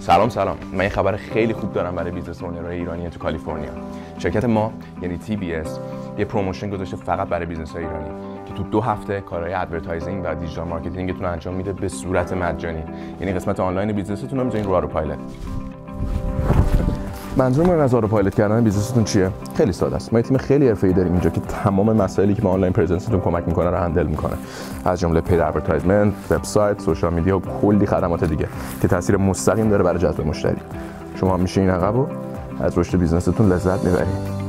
سلام. من یه خبر خیلی خوب دارم برای بیزنس اونرهای ایرانی تو کالیفرنیا. شرکت ما یعنی TBS یه پروموشن گذاشته فقط برای بیزنس‌های ایرانی که تو 2 هفته کارهای ادورتایزینگ و دیجیتال مارکتینگتون رو انجام میده به صورت مجانی. یعنی قسمت آنلاین بیزنستون رو می‌ذارین رو آروپایلوت. منظور من از آروپایلوت کردن بیزنستون چیه؟ خیلی ساده است. ما یه تیم خیلی حرفه‌ای داریم اینجا که تمام مسائلی که به آنلاین پرزنستون کمک می‌کنه رو هندل می‌کنه. از جمله پید ادورتایزمنت، وبسایت، سوشال میدیا و کلی خدمات دیگه که تاثیر مستقیم داره برای جذب مشتری. شما میشین عقب و از رشد بیزنستون لذت میبرید.